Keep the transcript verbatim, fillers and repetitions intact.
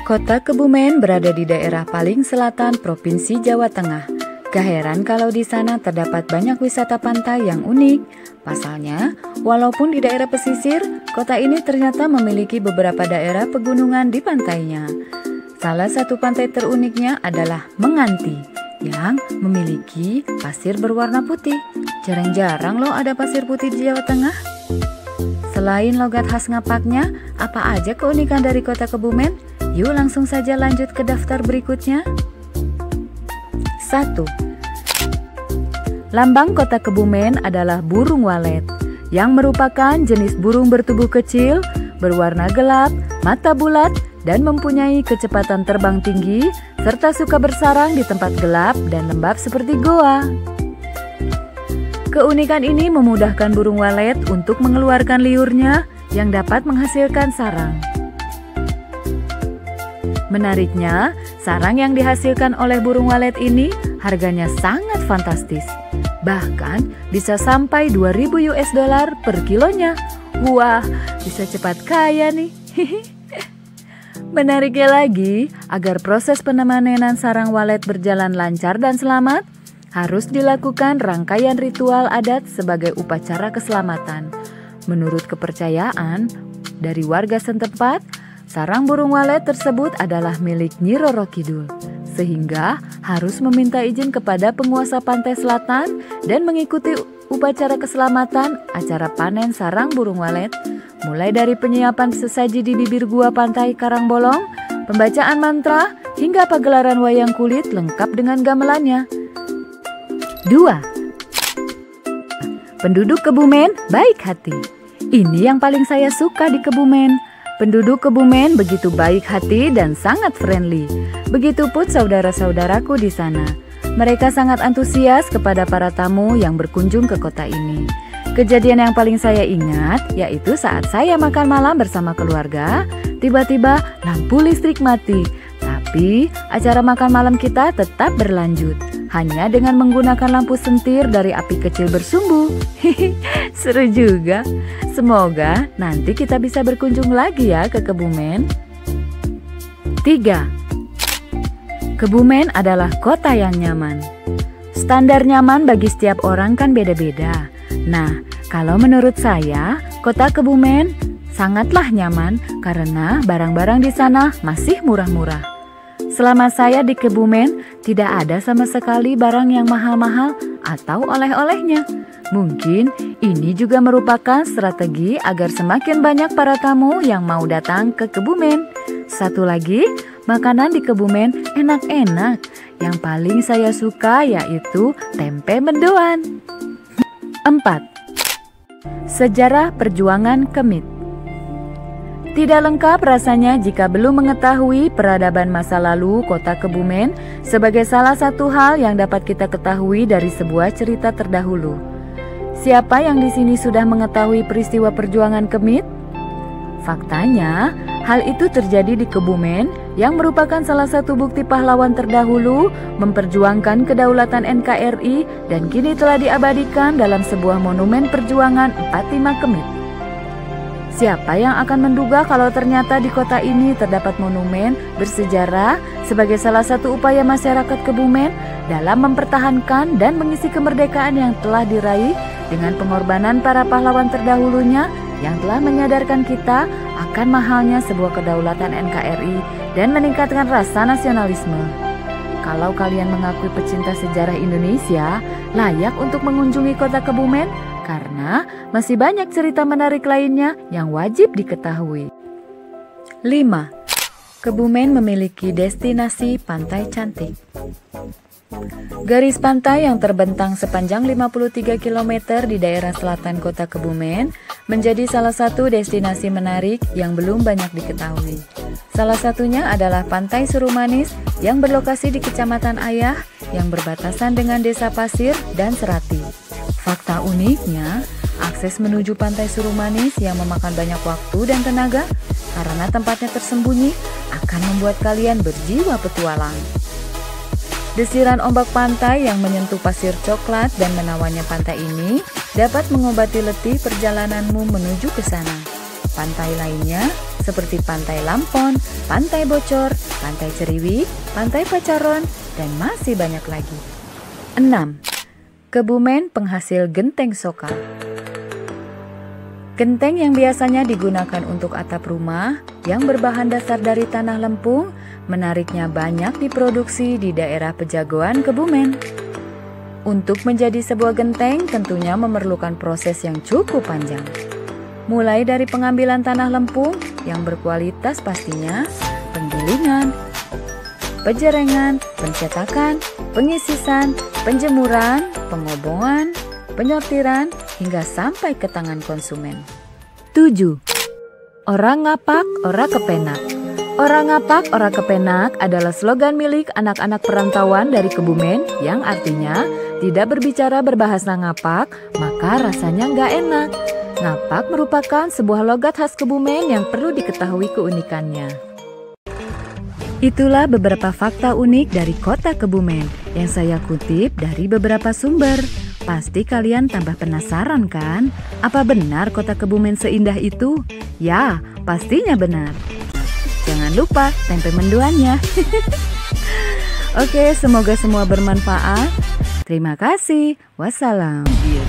Kota Kebumen berada di daerah paling selatan Provinsi Jawa Tengah. Gak heran kalau di sana terdapat banyak wisata pantai yang unik. Pasalnya, walaupun di daerah pesisir, kota ini ternyata memiliki beberapa daerah pegunungan di pantainya. Salah satu pantai teruniknya adalah Menganti, yang memiliki pasir berwarna putih. Jarang-jarang loh ada pasir putih di Jawa Tengah. Selain logat khas ngapaknya, apa aja keunikan dari kota Kebumen? Yuk langsung saja lanjut ke daftar berikutnya. satu. Lambang kota Kebumen adalah burung walet, yang merupakan jenis burung bertubuh kecil, berwarna gelap, mata bulat, dan mempunyai kecepatan terbang tinggi, serta suka bersarang di tempat gelap dan lembab seperti goa. Keunikan ini memudahkan burung walet untuk mengeluarkan liurnya yang dapat menghasilkan sarang. Menariknya, sarang yang dihasilkan oleh burung walet ini harganya sangat fantastis. Bahkan bisa sampai dua ribu U S dollar per kilonya. Wah, bisa cepat kaya nih. Menariknya lagi, agar proses penemanan sarang walet berjalan lancar dan selamat, harus dilakukan rangkaian ritual adat sebagai upacara keselamatan. Menurut kepercayaan dari warga setempat, sarang burung walet tersebut adalah milik Nyi Roro Kidul, sehingga harus meminta izin kepada penguasa pantai selatan dan mengikuti upacara keselamatan acara panen sarang burung walet, mulai dari penyiapan sesaji di bibir gua pantai Karangbolong, pembacaan mantra, hingga pagelaran wayang kulit lengkap dengan gamelannya. dua. Penduduk Kebumen baik hati. Ini yang paling saya suka di Kebumen. Penduduk Kebumen begitu baik hati dan sangat friendly. Begitupun saudara-saudaraku di sana. Mereka sangat antusias kepada para tamu yang berkunjung ke kota ini. Kejadian yang paling saya ingat yaitu saat saya makan malam bersama keluarga, tiba-tiba lampu listrik mati. Tapi acara makan malam kita tetap berlanjut, hanya dengan menggunakan lampu sentir dari api kecil bersumbu. Hihi, seru juga. Semoga nanti kita bisa berkunjung lagi ya ke Kebumen. tiga. Kebumen adalah kota yang nyaman. Standar nyaman bagi setiap orang kan beda-beda. Nah, kalau menurut saya, kota Kebumen sangatlah nyaman karena barang-barang di sana masih murah-murah. Selama saya di Kebumen, tidak ada sama sekali barang yang mahal-mahal atau oleh-olehnya. Mungkin ini juga merupakan strategi agar semakin banyak para tamu yang mau datang ke Kebumen. Satu lagi, makanan di Kebumen enak-enak. Yang paling saya suka yaitu tempe mendoan. empat. Sejarah perjuangan Kemit. Tidak lengkap rasanya jika belum mengetahui peradaban masa lalu kota Kebumen sebagai salah satu hal yang dapat kita ketahui dari sebuah cerita terdahulu. Siapa yang di sini sudah mengetahui peristiwa perjuangan Kemit? Faktanya, hal itu terjadi di Kebumen yang merupakan salah satu bukti pahlawan terdahulu memperjuangkan kedaulatan N K R I dan kini telah diabadikan dalam sebuah monumen perjuangan empat puluh lima Kemit. Siapa yang akan menduga kalau ternyata di kota ini terdapat monumen bersejarah sebagai salah satu upaya masyarakat Kebumen dalam mempertahankan dan mengisi kemerdekaan yang telah diraih dengan pengorbanan para pahlawan terdahulunya yang telah menyadarkan kita akan mahalnya sebuah kedaulatan N K R I dan meningkatkan rasa nasionalisme. Kalau kalian mengakui pecinta sejarah Indonesia, layak untuk mengunjungi kota Kebumen karena masih banyak cerita menarik lainnya yang wajib diketahui. lima. Kebumen memiliki destinasi pantai cantik. Garis pantai yang terbentang sepanjang lima puluh tiga kilometer di daerah selatan kota Kebumen menjadi salah satu destinasi menarik yang belum banyak diketahui. Salah satunya adalah Pantai Surumanis yang berlokasi di Kecamatan Ayah yang berbatasan dengan Desa Pasir dan Serati. Fakta uniknya, akses menuju Pantai Surumanis yang memakan banyak waktu dan tenaga karena tempatnya tersembunyi akan membuat kalian berjiwa petualang. Desiran ombak pantai yang menyentuh pasir coklat dan menawannya pantai ini dapat mengobati letih perjalananmu menuju ke sana. Pantai lainnya seperti Pantai Lampon, Pantai Bocor, Pantai Ceriwik, Pantai Pacaron, dan masih banyak lagi. enam. Kebumen penghasil genteng sokal. Genteng yang biasanya digunakan untuk atap rumah yang berbahan dasar dari tanah lempung, menariknya banyak diproduksi di daerah Pejagoan, Kebumen. Untuk menjadi sebuah genteng tentunya memerlukan proses yang cukup panjang. Mulai dari pengambilan tanah lempung yang berkualitas pastinya, penggilingan, penjerengan, pencetakan, pengisisan, penjemuran, pengobongan, penyortiran, hingga sampai ke tangan konsumen. tujuh. Orang ngapak, ora kepenak. Orang ngapak, ora kepenak adalah slogan milik anak-anak perantauan dari Kebumen yang artinya tidak berbicara berbahasa ngapak, maka rasanya nggak enak. Ngapak merupakan sebuah logat khas Kebumen yang perlu diketahui keunikannya. Itulah beberapa fakta unik dari kota Kebumen yang saya kutip dari beberapa sumber. Pasti kalian tambah penasaran kan? Apa benar kota Kebumen seindah itu? Ya, pastinya benar. Jangan lupa tempe mendoannya. Oke, semoga semua bermanfaat. Terima kasih. Wassalam.